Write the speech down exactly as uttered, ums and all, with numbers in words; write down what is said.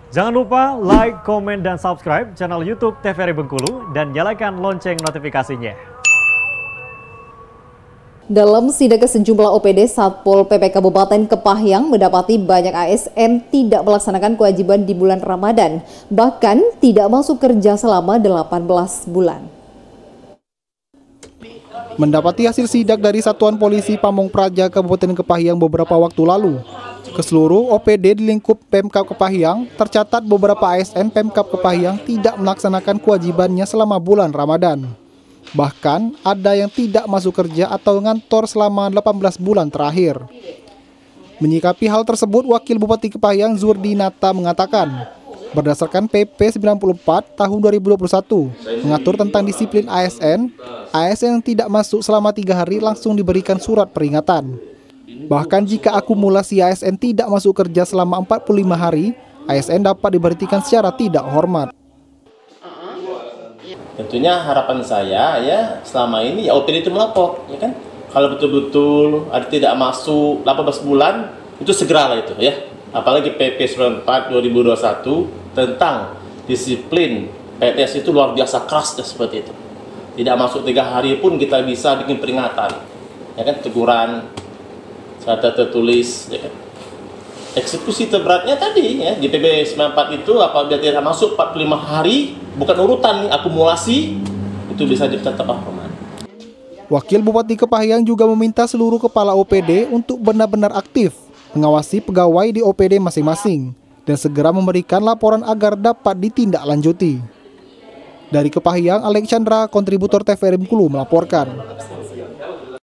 Jangan lupa like, komen, dan subscribe channel YouTube T V R I Bengkulu dan nyalakan lonceng notifikasinya. Dalam sidak ke sejumlah O P D, Satpol P P Kabupaten Kepahyang mendapati banyak A S N tidak melaksanakan kewajiban di bulan Ramadan, bahkan tidak masuk kerja selama delapan belas bulan. Mendapati hasil sidak dari Satuan Polisi Pamong Praja Kabupaten Kepahyang beberapa waktu lalu, ke seluruh O P D di lingkup Pemkab Kepahyang tercatat beberapa A S N Pemkab Kepahyang tidak melaksanakan kewajibannya selama bulan Ramadan. Bahkan ada yang tidak masuk kerja atau ngantor selama delapan belas bulan terakhir. Menyikapi hal tersebut, Wakil Bupati Kepahyang Zurdinata mengatakan, berdasarkan P P sembilan puluh empat tahun dua ribu dua puluh satu mengatur tentang disiplin A S N, A S N yang tidak masuk selama tiga hari langsung diberikan surat peringatan. Bahkan jika akumulasi A S N tidak masuk kerja selama empat puluh lima hari, A S N dapat diberhentikan secara tidak hormat. Tentunya harapan saya ya selama ini ya O P D itu melapor, ya kan? Kalau betul-betul ada tidak masuk delapan belas bulan itu segeralah itu ya. Apalagi P P sembilan puluh empat dua ribu dua puluh satu tentang disiplin P N S itu luar biasa kerasnya seperti itu. Tidak masuk tiga hari pun kita bisa bikin peringatan, ya kan, teguran, serta tertulis, ya kan. Eksekusi terberatnya tadi ya di P P sembilan puluh empat itu apabila tidak masuk empat puluh lima hari, bukan urutan nih, akumulasi, itu bisa ditetap hormat. Wakil Bupati Kepahyang juga meminta seluruh kepala O P D untuk benar-benar aktif mengawasi pegawai di O P D masing-masing dan segera memberikan laporan agar dapat ditindaklanjuti. Dari Kepahyang, Alexandra, kontributor T V R I Bengkulu melaporkan.